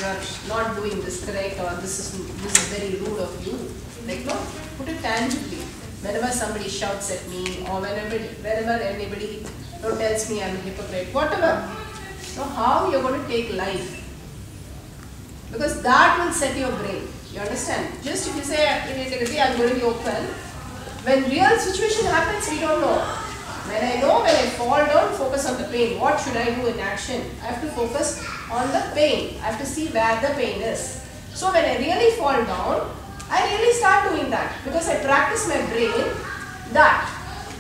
are not doing this correct, or this is very rude of you. Like, no, put it tangibly. Whenever somebody shouts at me, or whenever anybody tells me I'm a hypocrite, whatever. So how you're going to take life? Because that will set your brain. You understand? Just if you say in integrity, I'm going to be open. When real situation happens, we don't know. When I know, when I fall down, focus on the pain. What should I do in action? I have to focus on the pain. I have to see where the pain is. So when I really fall down, I really start doing that. Because I practice my brain that.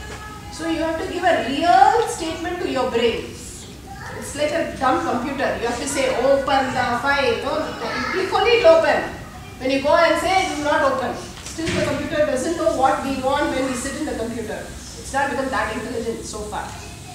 So you have to give a real statement to your brain. It's like a dumb computer. You have to say open the file. No, click only it open. When you go and say it will not open. Still the computer doesn't know what we want when we sit in the computer. It's not become that intelligent so far.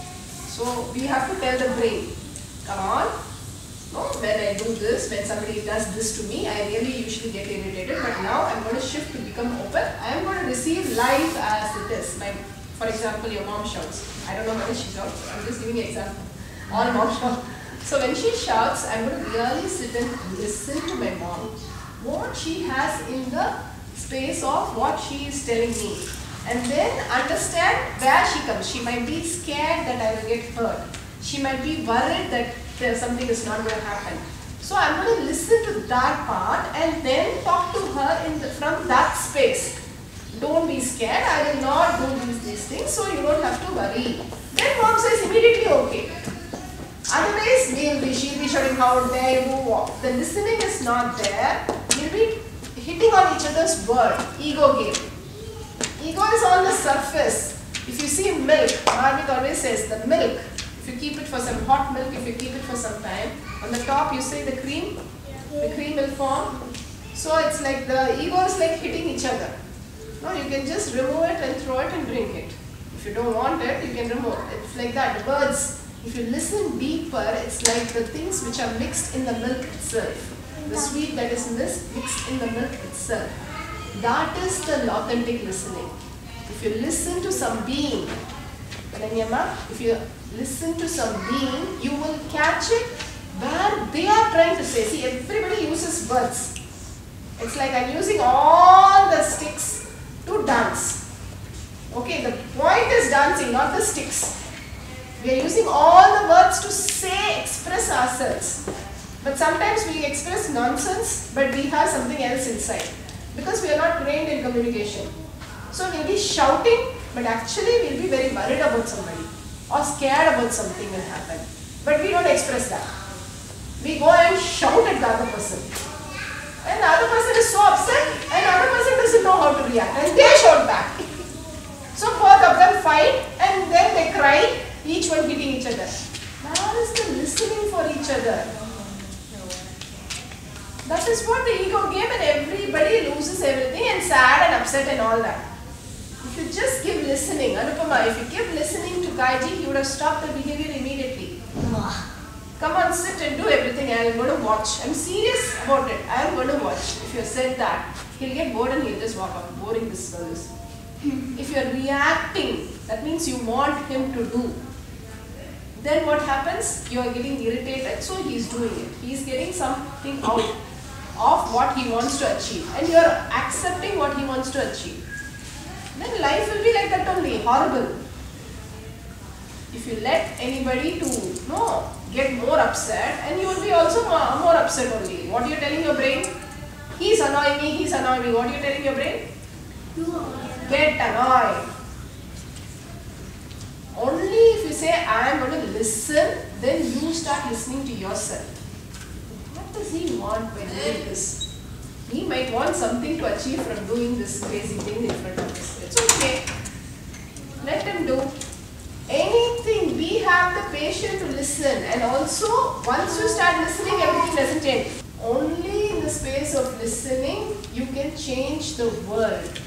So we have to tell the brain, come on. No, when I do this, when somebody does this to me, I really usually get irritated. But now I'm going to shift to become open. I am going to receive life as it is. For example, your mom shouts. I don't know whether she shouts. I'm just giving an example. All mom shout. So when she shouts, I'm going to really sit and listen to my mom. What she has in the space of what she is telling me. And then understand where she comes. She might be scared that I will get hurt. She might be worried that something is not going to happen. So I'm going to listen to that part and then talk to her from that space. Don't be scared. I will not do these things, so you don't have to worry. Then mom says immediately okay. Otherwise, she'll be shouting out there, you walk. The listening is not there. We'll be hitting on each other's word. Ego game. Ego is on the surface. If you see milk, Marmik always says the milk. If you keep it for some hot milk, if you keep it for some time, on the top you say the cream will form. So it's like the ego is like hitting each other. No, you can just remove it and throw it and drink it. If you don't want it, you can remove it. It's like that. The birds, if you listen deeper, it's like the things which are mixed in the milk itself. The sweet that is in this mixed in the milk itself. That is the authentic listening. If you listen to some being, if you listen to some being, you will catch it where they are trying to say. See, everybody uses words. It's like I'm using all the sticks to dance. Okay, the point is dancing, not the sticks. We are using all the words to express ourselves. But sometimes we express nonsense, but we have something else inside. Because we are not trained in communication. So we'll be shouting, but actually we'll be very worried about somebody. Or scared about something will happen. But we don't express that. We go and shout at the other person. And the other person is so upset, and the other person doesn't know how to react. And they shout back. So both of them fight, and then they cry, each one hitting each other. Now is the listening for each other. That is what the ego game, and everybody loses everything and sad and upset and all that. If you just give listening, Anupama, if you give listening to Kaiji, he would have stopped the behavior immediately. Come on, sit and do everything. I am going to watch. I'm serious about it. I am going to watch. If you have said that, he'll get bored and he'll just walk out. Boring this service. If you are reacting, that means you want him to do. Then what happens? You are getting irritated, so he is doing it. He is getting something out of what he wants to achieve. And you are accepting what he wants to achieve. Then life will be like that only, horrible. If you let anybody to get more upset, and you will be also more upset only. What are you telling your brain? He's annoying me, he's annoying me. What are you telling your brain? Get annoyed. Only if you say, I am going to listen, then you start listening to yourself. What does he want by doing this? He might want something to achieve from doing this crazy thing in front of us. It's okay. Let him do anything. We have the patience to listen, and also once you start listening, everything doesn't change. Only in the space of listening, you can change the world.